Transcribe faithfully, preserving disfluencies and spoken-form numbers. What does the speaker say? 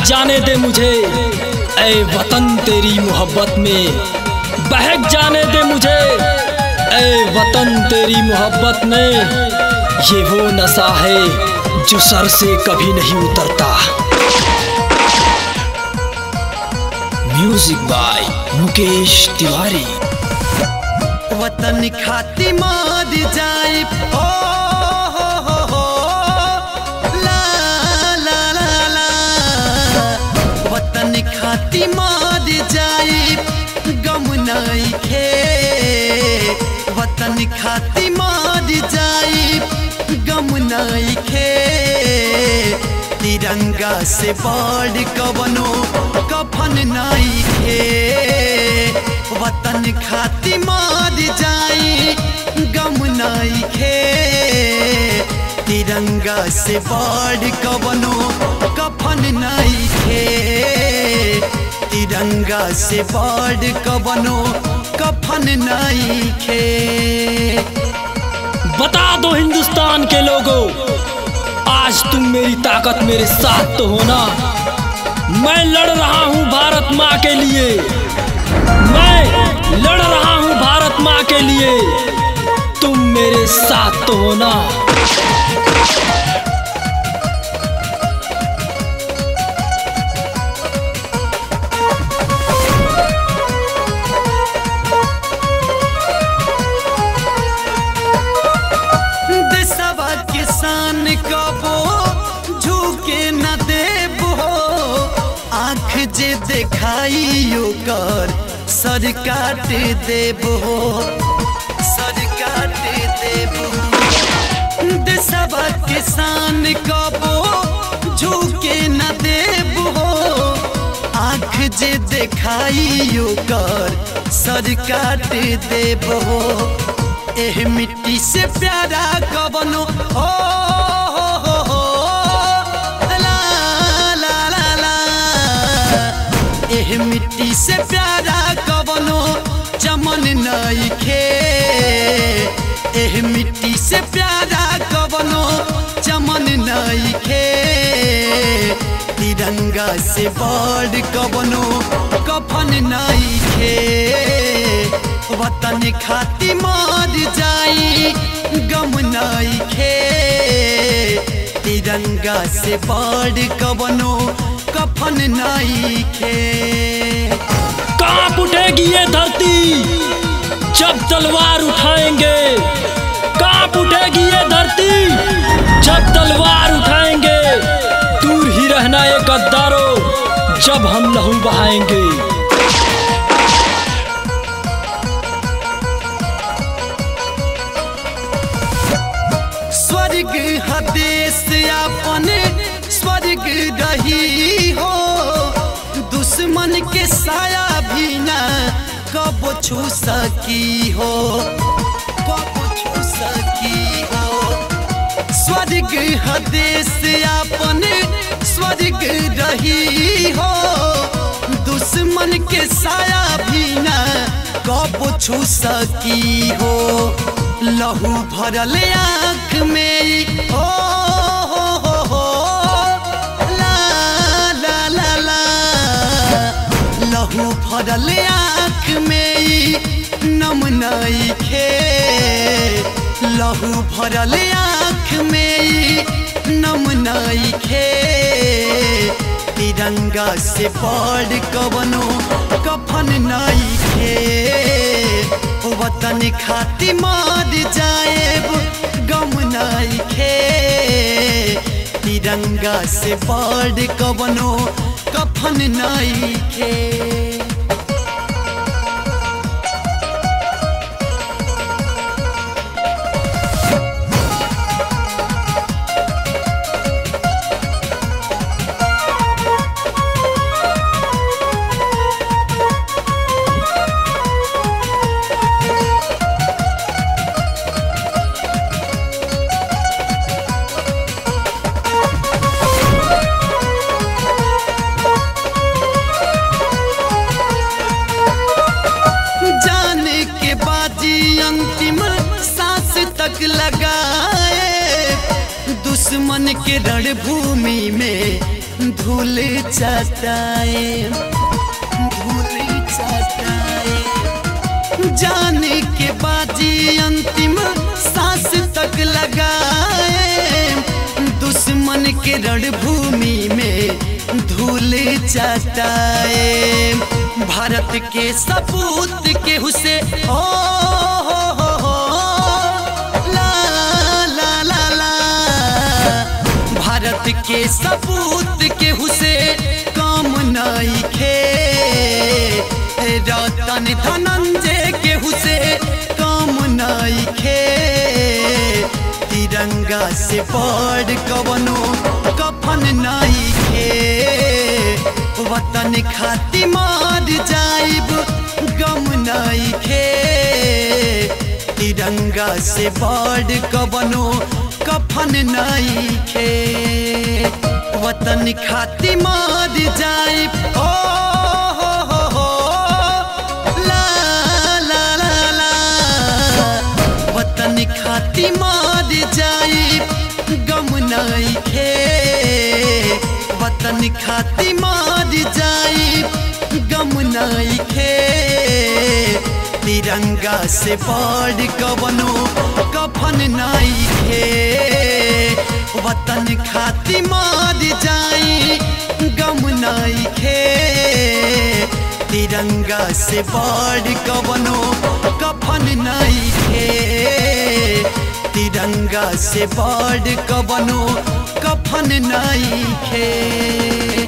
जाने दे मुझे ऐ वतन तेरी मोहब्बत में, बहक जाने दे मुझे ऐ वतन तेरी मोहब्बत में। ये वो नशा है जो सर से कभी नहीं उतरता। Music by Mukesh Tiwari. वतन खाती मार जाए ओ हो हो हो ला ला ला ला, वतन खाती मार जाए गम नहीं खे, वतन खाती मार जाए गम नहीं खे। तिरंगा से बढ़ कवनो कफन नहीं खे, वतन खाती मार जाए गम नहीं खे। तिरंगा से बढ़ कवनो कफन नहीं खे, तिरंगा से बढ़ कवनो कफन नहीं खे। बता दो हिंदुस्तान के लोगों, आज तुम मेरी ताकत मेरे साथ तो हो ना। मैं लड़ रहा हूँ भारत माँ के लिए, मैं लड़ रहा हूँ भारत माँ के लिए, तुम मेरे साथ तो हो ना। देशवा किसान कबो झुके न देबो, आँख जे देखाइयो कर सर काट देबो, सर काट देबो। देशवा किसान कबो झुके न देबो, आँख जे देखाइयो कर सर काट देबो। एह मिट्टी से प्यारा कवनो हो हो हो हो ला ला ला ला, एह मिट्टी से प्यारा कवनो चमन नहीं खे, एह मिट्टी से प्यारा कवनो चमन नहीं खे। तिरंगा से बढ़ कवनो कफन नहीं खे, वतन खाती मार जाई गम नहीं खे। तिरंगा से बढ़ कवनो कफन नहीं खे। कांप उठेगी ये धरती जब तलवार उठाएंगे, कांप उठेगी ये धरती जब तलवार उठाएंगे। दूर ही रहना ये गद्दारों जब हम लहू बहाएंगे। स्वर्ग हदेश अपने स्वर्ग रही हो, दुश्मन के साया भी न कब छू सकी हो, कब छू सकी हो। स्वर्ग हदेश अपने स्वर्ग रही हो, दुश्मन के साया भी न कब छू सकी हो। लहू भरल आँख में ओ हो हो हो ला ला ला ला, लहू भरल आँख में नम नहीं खे, लहू भरल आँख में नम नहीं खे। तिरंगा से बढ़ कवनो कफन नहीं खे, वतन खाती मार जाए गम नहीं खे। तिरंगा से बढ़ कवनो कफन नहीं खे। तक लगाए, दुश्मन के रणभूमि में धूल चटाए धूल चटाए जाने के बाजी अंतिम सांस तक लगाए दुश्मन के रणभूमि में धूल चटाए भारत के सपूत के हुसे ओ हो हो हो ला ला ला ला भारत के सपूत के हुसे काम नहीं खे रतन धनंजय के हुसे काम नहीं खे तिरंगा से बड़ कवनो कफन नहीं खे वतन खाती मार जाइब गम नहीं खे तिरंगा से बड़ कवनो कफन नहीं खे वतन खाती मार जाइब ओ हो हो हो ला ला ला ला वतन खाती मार जाइब गम नहीं खे वतन खाती मार जाइब गम नहीं खे तिरंगा से बड़ कवनो कफन नहीं खे वतन खाती मार जाई गम नहीं खे तिरंगा से बड़ कवनो कफन नहीं खे तिरंगा से बड़ कवनो कफन नहीं खे।